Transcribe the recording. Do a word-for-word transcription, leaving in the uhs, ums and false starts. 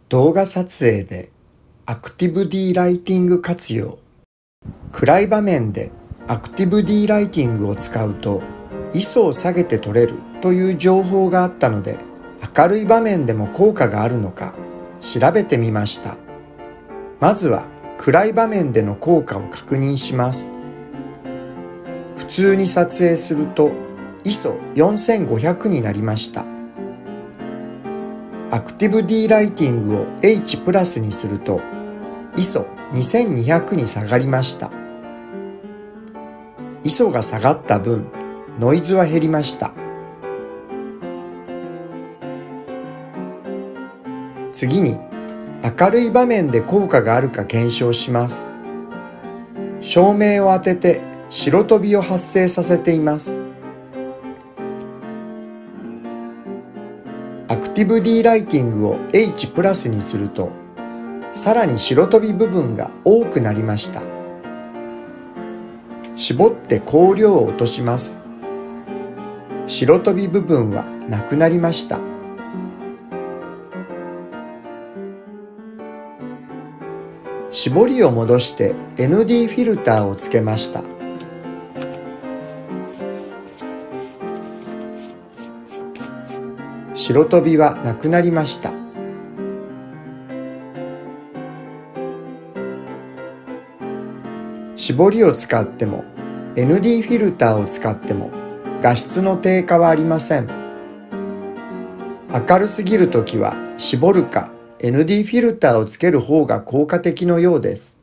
動画撮影でアクティブ D ライティング活用。暗い場面でアクティブ D ライティングを使うと アイエスオ を下げて撮れるという情報があったので、明るい場面でも効果があるのか調べてみました。まずは暗い場面での効果を確認します。普通に撮影すると アイエスオよんせんごひゃく になりました。アクティブ D ライティングを H プラスにすると アイエスオにせんにひゃく に下がりました。アイエスオ が下がった分、ノイズは減りました。次に、明るい場面で効果があるか検証します。照明を当てて白飛びを発生させています。アクティブ D ライティングを H プラスにすると、さらに白飛び部分が多くなりました。絞って光量を落とします。白飛び部分はなくなりました。絞りを戻して エヌディー フィルターをつけました。白飛びはなくなりました。絞りを使っても エヌディー フィルターを使っても画質の低下はありません。明るすぎるときは絞るか エヌディー フィルターをつける方が効果的のようです。